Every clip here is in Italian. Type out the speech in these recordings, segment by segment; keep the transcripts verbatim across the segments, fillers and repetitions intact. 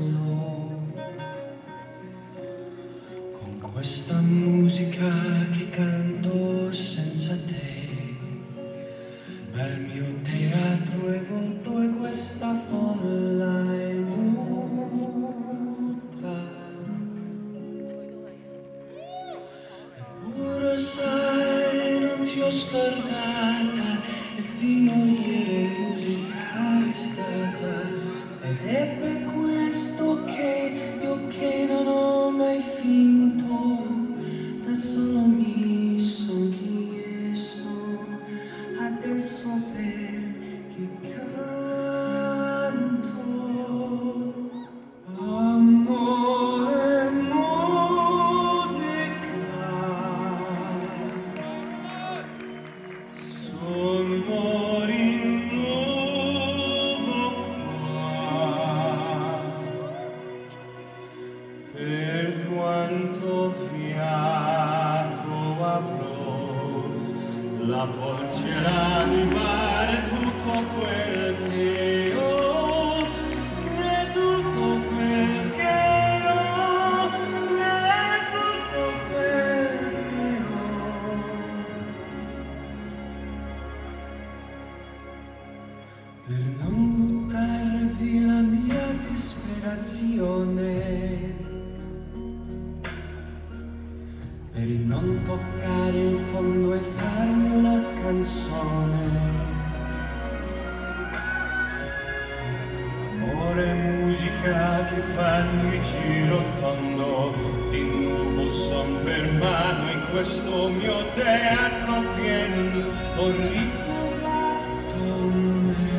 solo con questa musica che canto senza te, ma il mio teatro è vuoto e questa folla è muta. Eppure sai, non ti ho scordata e fino a ieri musica è stata, ed è per questo che io che non ho mai finto, da solo mi son chiesto adesso per chi canto. Amore, musica, son mori nuovo qua, per quanto fiato avrò, la forza d'animare tutto quel che ho, né tutto quel che ho, né tutto quel che ho. Per non buttare via la mia disperazione, per non toccare il fondo e farmi una canzone. Amore e musica che fanno il giro tondo, di nuovo son per mano in questo mio teatro pieno, ho ritrovato me.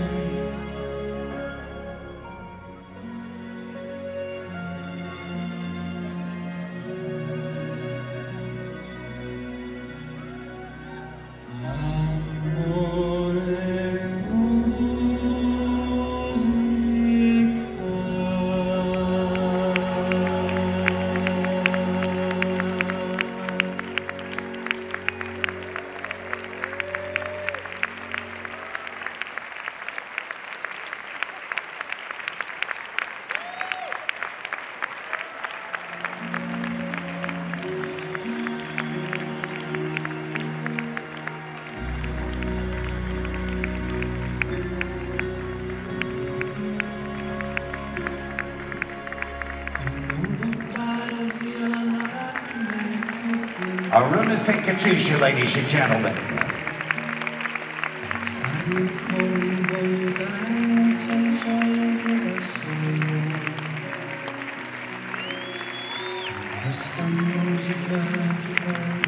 A room to sink Katusha, ladies and gentlemen. Questa musica che canta